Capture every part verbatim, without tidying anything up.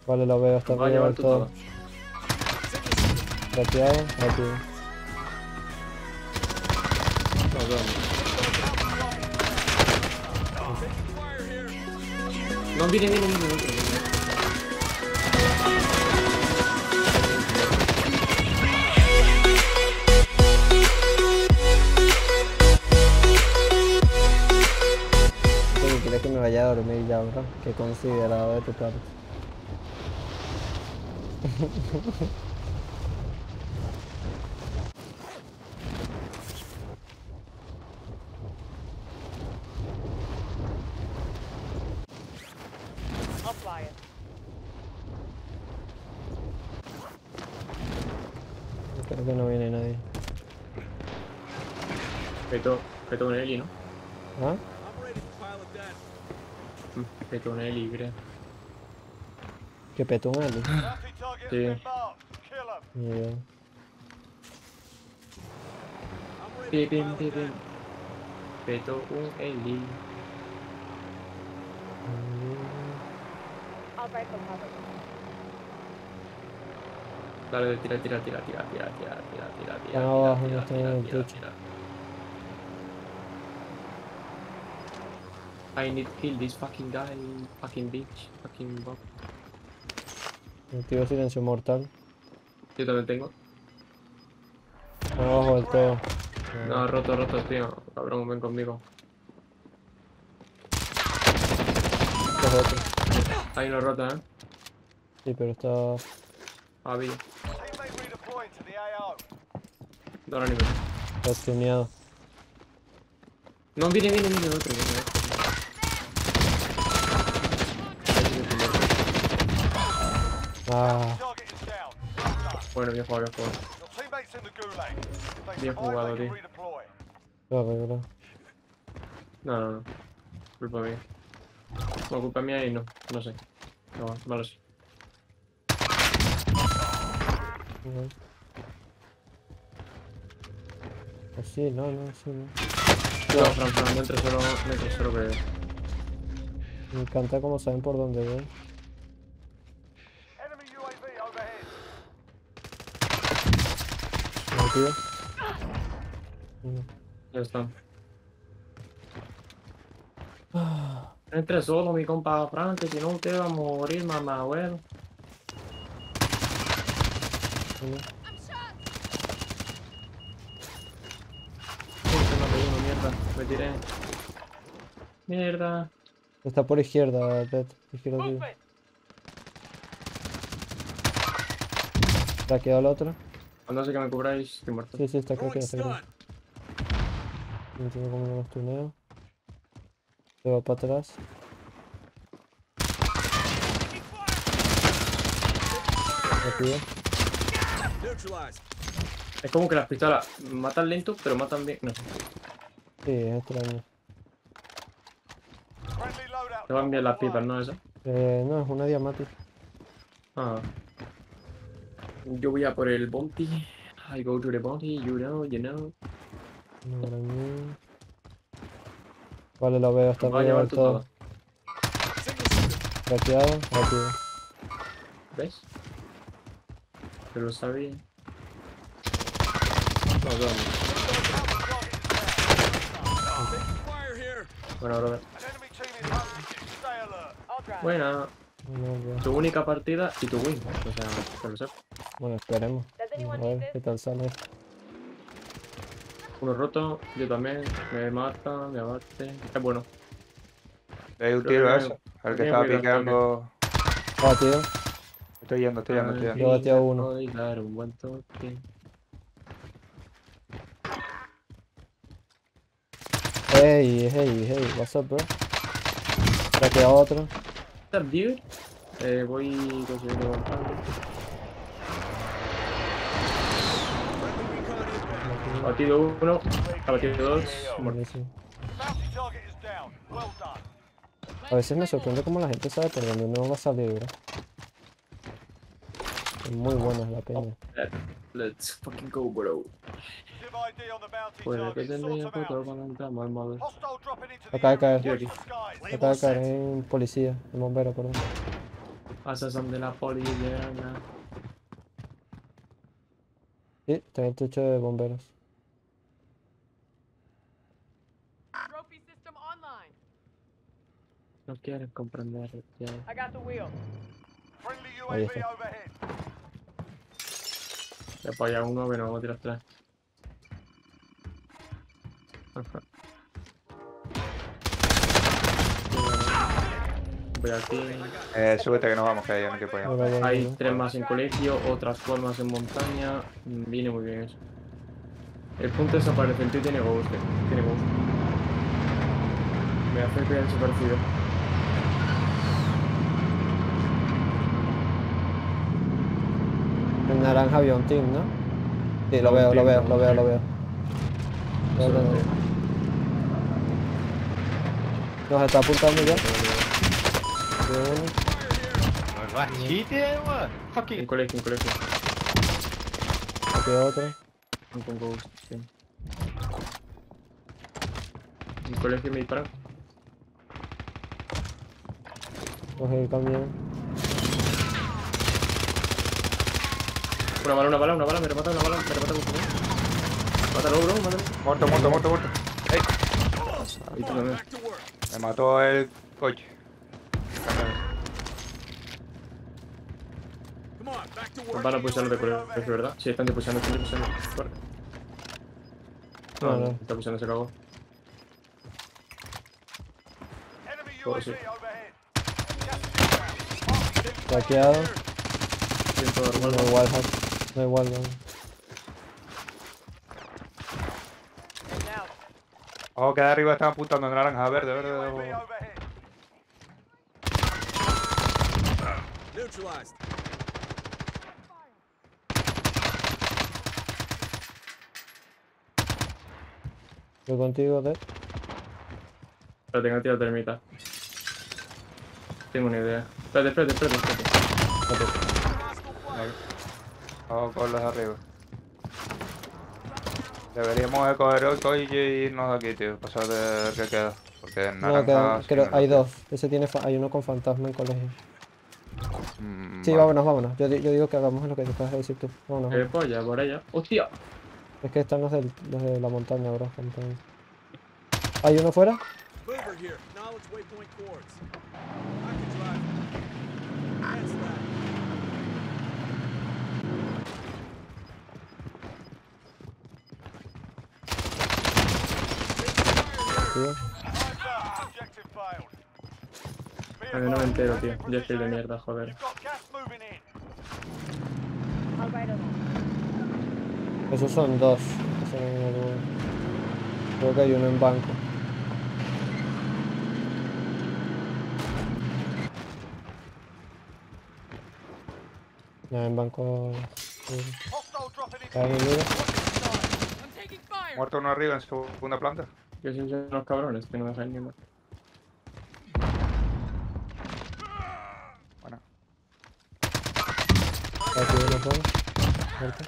Vale, lo veo, está Va a arriba llevar del tú todo. todo. Rateado, rápido. Nos vemos. No, viene, viene, viene, otro, viene. Oye, ¿quieres que me vaya a dormir ya, bro? Qué considerado de tu parte. I'll fly it. Creo que no viene nadie. Petó, petó un heli, ¿no? ¿Ah? Mm, Petó un heli, creo. ¿Qué petó un heli? Sí. Ni idea. Pim, pim, pim, pim. Petó un heli. I'll break the cover. Dale, tira, tira, tira, tira, tira, tira, tira, tira, tira, Están abajo, no tira, están en tira, el tira, techo. tira. I need to kill this fucking guy, fucking bitch, fucking bot. Activo silencio mortal. Yo también tengo. Están abajo del todo. No, roto, roto, tío. Cabrón, ven conmigo. Este es otro. Hay uno roto, ¿eh? Sí, pero está... Ah, vi. No, no, ni me. está stuneado. No, viene, viene, viene otro. Viene otro. Ah, Bueno, bien jugado, bien jugado. Bien jugado, tío. claro, claro. No, no, no. Culpa mía. No, culpa mía y no. No sé. No, no lo sé. Ujú. Así, no, no, así no. No, Fran, Fran, no entres solo, no entres solo que... Me encanta cómo saben por dónde voy. ¿Me tío? No. Ya está. Ah, No entres solo, mi compa Fran, que si no usted va a morir, mamá, abuelo. no. Este no me uno, mierda. Me tiré. Mierda. Está por izquierda, Pet. Izquierda tuya. ¿Te ha quedado el otro? Cuando sé que me cubráis, estoy muerto. Sí, sí, está creo que está creo. No entiendo cómo no los tuneo. Se va para atrás. Rápido. Es como que las pistolas matan lento, pero matan bien. No sé. Sí, es extraño. Te van bien las pipas, ¿no? Eso. Eh, no, es una diamante. Ah. Yo voy a por el bounty. I go to the bounty, you know, you know. Una gran... Vale, lo veo, está Nos va a arriba llevar del tú todo. todo. Rateado, rápido. ¿Ves? Te lo sabía. Nos vemos. Bueno, brother. I'll drive. Buena. No, ya. Tu única partida y tu win. O sea, que lo sepa. Bueno, esperemos. Does A anyone need ver qué this? tal sale. Uno roto, yo también. Me mata, me abate. Es bueno. Le di un Creo tiro a que- eso. creo Al que que estaba voy a dar piqueando. Ah, tío. Estoy yendo, estoy yendo, estoy yendo. Yo batí a uno. Voy a dar un buen toque. Hey, hey, hey, what's up, bro? Rateado otro. What's up, dude? Eh, voy consiguiendo avanzando. Batido uno, ha batido dos. Muerto. Buenísimo. A veces me sorprende cómo la gente sabe por dónde uno va a salir, bro. Es muy buena la peña. Let's fucking go, bro. Puede que tendría foto para entrar mal, madre. Acaba de caer. Estoy aquí. Acaba de caer en policía, en bombero, perdón. Pasas donde la poli llega. Sí, está en el techo de bomberos. Trophy system online. No quieren comprender. Ya. I got the wheel. Friendly Ahí U A V está. overhead. Ya apoya uno, pero vamos a tirar atrás. Ajá. Voy aquí. Eh, súbete que nos vamos, que hay un equipo allá. Ahora voy, Hay voy. tres más en colegio, otras formas en montaña. Mm, Viene muy bien eso. El punto desaparece, el tío tiene ghost. eh, Tiene ghost. Me hace que haya desaparecido. En naranja había un team, ¿no? Sí, lo No, veo, un lo team, veo, no, lo un veo, team. lo veo. Lo Solo veo. que- Nos está apuntando ya. Veo uno. What? Cheating? What? En Fucking. colegio, en colegio. Aquí otro. No con ghost, sí. En colegio me disparan. Coge el camión. Una bala, una bala, una bala, me remata una bala, me remata mucho. Mátalo, bro, mátalo. Muerto, muerto, muerto, muerto. ¡Ey! Y tú también. Me mató el coche. Van a pulsar de colegio, ¿verdad? Sí, están pulsando, están pulsando. Corre. No, No, no. no, está pulsando, se cagó. Enemy Oh, U A V sí. overhead. Gas is inbound. Saqueado. Siento dar No vuelta. hay wallhack. No hay wallhack. Heading out. Ojo que de arriba están apuntando en naranja, verde, verde, U A verde. V ojo. overhead. Neutralized. Voy contigo, Ted. Pero tengo que tirar termita. Tengo una idea. Espérate, espérate, espérate, espérate. Vamos con los de arriba. Deberíamos de coger el coche y irnos de aquí, tío. Pasar de ver qué queda. Porque en No, naranja... quedan, sí creo, me lo hay creo. dos. Ese tiene fa- hay uno con fantasma en colegio. Mm, Sí, vale. vámonos, vámonos. Yo, di- yo digo que hagamos lo que te acabas de decir tú. Vámonos. Eh, vámonos. pues ya, por allá. ¡Hostia! Es que están los, del, los de la montaña ahora. Están- ¿Hay uno fuera? Mover here. Knowledge waypoint coords. I can drive. Hands back. Tío. Time's up. Objective failed. Be A ver, no me advised, entero, tío. taking Yo estoy de position. mierda, joder. You've got gas moving in. I'll ride along. Esos son dos. Esos son el- Creo que hay uno en banco. No, en banco. sí. Hostile dropping into Está bien, mira. I'm taking fire. Muerto uno arriba en su segunda planta. Que son unos cabrones que no me dejan ni más. Bueno. Aquí uno fuera. Muerto.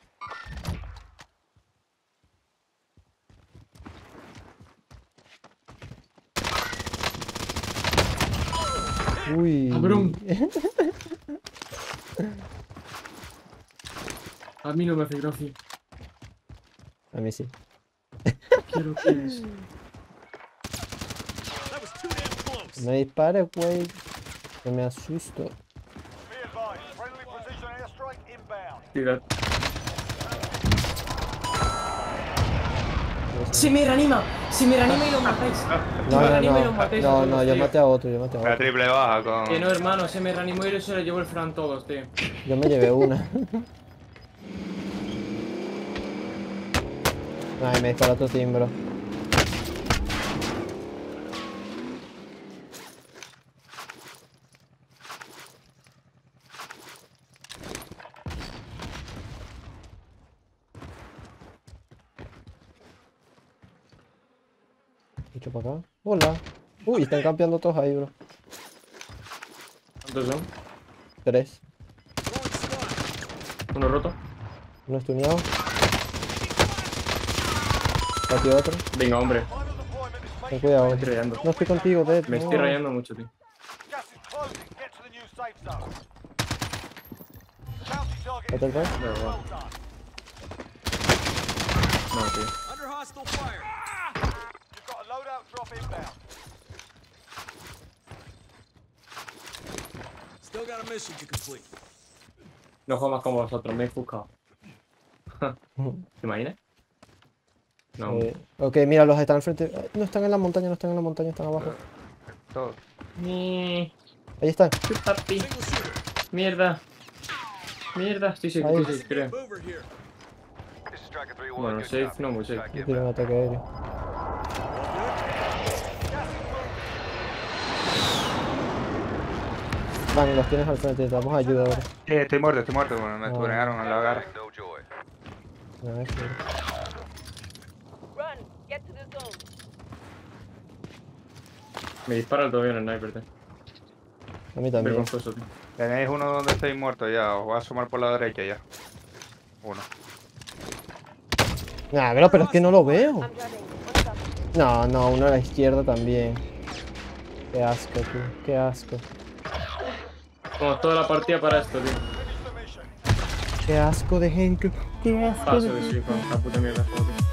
Uy. ¡Cabrón! A mí no me hace gracia. A mí sí. Quiero que es. That was too damn close. No dispares, güey. Que me asusto. Be advised, friendly precision airstrike inbound. Tira. Sí, me reanima! ¡Si me reanima y lo matáis! No, me no, reanima y lo no. matáis a No, todos, no, yo tío. maté a otro, yo maté a La otro. triple baja con... Que no, hermano, se me reanimó y se lo llevó el Fran todos, tío. Yo me llevé una. Ay, me dispara tu timbro. Mucho para acá. Hola. Uy, están campeando todos ahí, bro. ¿Cuántos son? Tres. Throwing stun. Uno roto. Uno estuneado. Aquí otro. Venga, hombre. Final deployment is Ten making cuidado. Me estoy rayando. No estoy contigo, Dead. Me no. estoy rayando mucho, tío. gas is closing. Get to the new safe zone. Bounty target Hotel is Bar. Da igual. well done. No, tío. Under hostile fire. You've got a loadout drop inbound. Still got a mission to complete. No juego más con vosotros, me he enfocado. ¿Te imaginas? No. Eh, ok, mira, los están al frente. Eh, No están en la montaña, no están en la montaña, están abajo. Todo. Eh, Ahí están. papi. Single shooter. Mierda. Mierda, sí, sí, Ahí. sí, sí, creo. Mover here. This is Striker three one. Bueno, Good safe, copy. no muy safe. Back Tiene un inbound. ataque aéreo. Van, los tienes al frente, te damos ayuda ahora. Sí, estoy muerto, estoy muerto. Bueno, me Ah. tunearon en la garra. No joy. A ver, sí. Run. Get to the zone. Me dispara todavía en el sniper, tío. A mí también. Vergonzoso, tío. Tenéis uno donde estáis muertos ya. Os voy a asomar por la derecha ya. Uno. Nah, pero, pero es que no lo veo. I'm driving. What's up? No, no, uno a la izquierda también. Qué asco, tío. Qué asco. Como toda la partida para esto, tío. Finish the mission. Qué asco de gente. Qué asco Paso de de gente. sí, con la puta mierda de juego, tío.